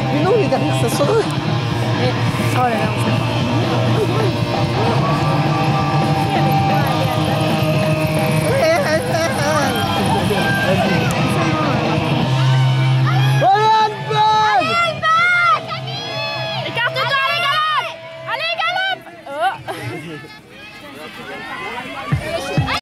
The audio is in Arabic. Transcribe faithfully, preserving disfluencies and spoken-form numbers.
Mais non, les derrière, ça sonnerait. Mais, oh là là, on sait pas.